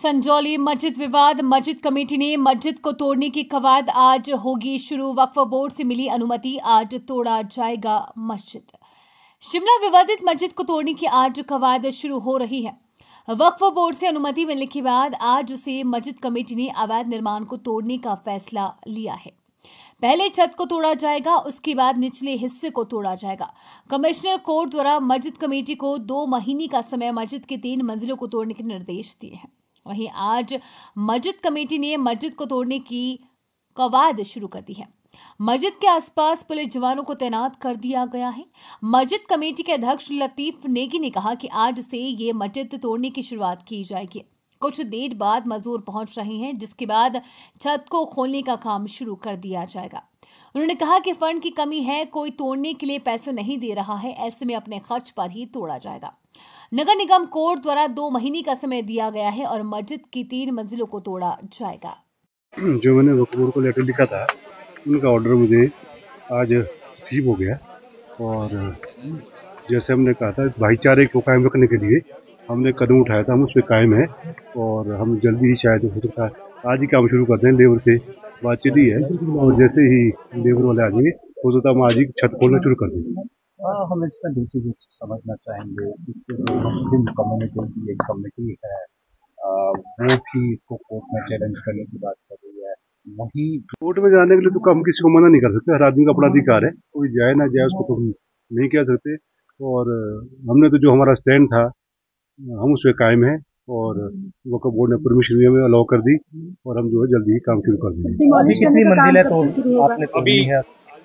संजौली मस्जिद विवाद। मस्जिद कमेटी ने मस्जिद को तोड़ने की कवायद। आज होगी शुरू। वक्फ बोर्ड से मिली अनुमति, आज तोड़ा जाएगा मस्जिद। शिमला विवादित मस्जिद को तोड़ने की आज कवायद शुरू हो रही है। वक्फ बोर्ड से अनुमति मिलने के बाद आज से मस्जिद कमेटी ने अवैध निर्माण को तोड़ने का फैसला लिया है। पहले छत को तोड़ा जाएगा, उसके बाद निचले हिस्से को तोड़ा जाएगा। कमिश्नर कोर्ट द्वारा मस्जिद कमेटी को 2 महीने का समय मस्जिद के 3 मंजिलों को तोड़ने के निर्देश दिए हैं। वहीं आज मस्जिद कमेटी ने मस्जिद को तोड़ने की कवायद शुरू कर दी है। मस्जिद के आसपास पुलिस जवानों को तैनात कर दिया गया है। मस्जिद कमेटी के अध्यक्ष लतीफ नेगी ने कहा कि आज से ये मस्जिद तोड़ने की शुरुआत की जाएगी। कुछ देर बाद मजदूर पहुंच रहे हैं, जिसके बाद छत को खोलने का काम शुरू कर दिया जाएगा। उन्होंने कहा कि फंड की कमी है, कोई तोड़ने के लिए पैसे नहीं दे रहा है, ऐसे में अपने खर्च पर ही तोड़ा जाएगा। नगर निगम कोर्ट द्वारा 2 महीने का समय दिया गया है और मस्जिद की 3 मंजिलों को तोड़ा जाएगा। जो मैंने वक्फ बोर्ड को लेटर लिखा था, उनका ऑर्डर मुझे आज रिसीव हो गया और जैसे हमने कहा था भाईचारे को कायम रखने के लिए हमने कदम उठाया था, हम उस पर कायम है और हम जल्दी ही शायद हो सकता है आज ही काम शुरू करते हैं। लेबर से बातचीत ही है और जैसे ही लेबर वाले आ जाएंगे हो सकता है हम आज ही छत खोलना शुरू कर देंगे। हम इसका बेसिक समझना चाहेंगे कि जो मुस्लिम कम्युनिटी की एक कमेटी है वो भी इसको कोर्ट में चैलेंज करने की बात कर रही है। वही कोर्ट में जाने के लिए तो हम किसी को मना नहीं कर सकते, हर आदमी का अपना अधिकार है, कोई जाए ना जाए उसको तो हम नहीं कह सकते। और हमने तो जो हमारा स्टैंड था हम उस पर कायम है और वक्फ बोर्ड ने परमिशन भी हमें अलाउ कर दी और हम जो है जल्दी ही काम शुरू कर देंगे। अभी कितनी मंजिल है तो आपने अभी है?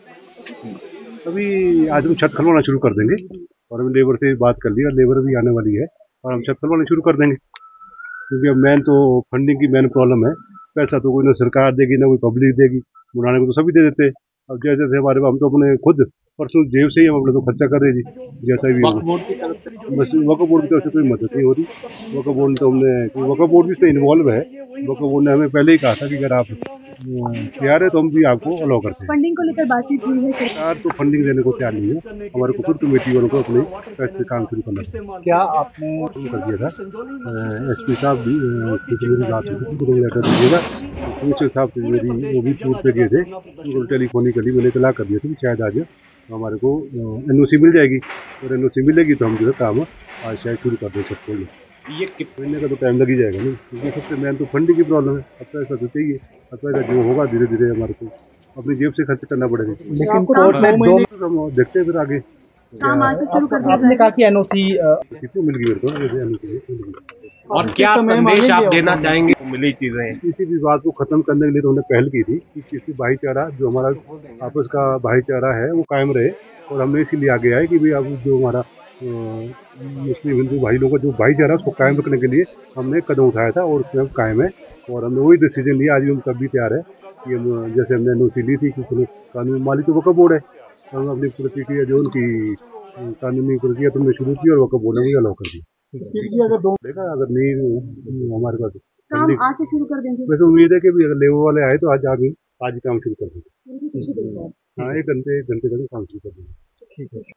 अभी आज हम छत खलवाना शुरू कर देंगे और हम लेबर से बात कर ली और लेबर भी आने वाली है और हम छत खलवाना शुरू कर देंगे, क्योंकि अब मेन तो फंडिंग की मेन प्रॉब्लम है। पैसा तो कोई ना सरकार देगी ना कोई पब्लिक देगी, बनाने को तो सभी दे देते। अब जैसे जैसे हमारे हम तो अपने खुद पर्सनल जेब से ही हम अपने तो खर्चा कर रहे जी, जैसा भी बस वक्फ बोर्ड की तरफ से कोई मदद नहीं हो रही। वक्फ बोर्ड तो हमने वक्फ बोर्ड भी इसमें इन्वॉल्व है। वक्फ बोर्ड ने हमें पहले ही कहा था कि अगर आप तैयार है तो हम भी आपको अलाउ करते हैं। फंडिंग को लेकर बातचीत हुई है? सरकार तो फंडिंग देने को तैयार नहीं है, हमारे को खुद कमेटी वालों को अपने पैसे काम शुरू करना है। क्या आपने कर दिया था SP साहब भी मेरी बात लेटर दीजिएगा, कमिश्नर साहब मेरी वो भी टूर पे गए थे, उनको टेलीफोनिकली मैंने इतला कर दिया था कि शायद आज हमारे को NOC मिल जाएगी और NOC मिलेगी तो हम जो है काम आज शायद शुरू कर दें सबको। ये महीने का तो टाइम लग ही जाएगा नहीं, क्योंकि सबसे मेन तो फंडिंग की प्रॉब्लम है। अब तो ऐसा तो चाहिए, अब तो ऐसा जो होगा धीरे धीरे हमारे को अपनी जेब से खर्च करना पड़ेगा। लेकिन कोर्ट ने 2 हम देखते हैं फिर आगे। आपने कहा कि NOC मिल गई मेरे को NOC। और क्या संदेश आप देना चाहेंगे मिली चीजें? किसी भी बात को खत्म करने के लिए तो हमने पहल की थी कि किसी भाईचारा जो हमारा आपस का भाईचारा है वो कायम रहे और हमने इसीलिए आगे आए कि भाई अब जो हमारा मुस्लिम हिंदू भाई लोगों का जो भाईचारा उसको कायम रखने के लिए हमने कदम उठाया था और उसमें कायम है और हमने वही डिसीजन लिया। आज भी हम तब भी तैयार है कि हम जैसे हमने NOC ली थी कि कानूनी मालिक तो वक्फ बोर्ड है, हम अपनी प्रतिक्रिया जो उनकी कानूनी प्रक्रिया तुमने शुरू की और वक्फ बोर्ड ने मुझे अलाउ कर दी। अगर नहीं हमारे पास काम आज से शुरू कर देंगे। वैसे उम्मीद है कि भी अगर लेबर वाले आए तो आज ही काम शुरू कर देंगे। हाँ, 1 घंटे तक काम शुरू कर देंगे।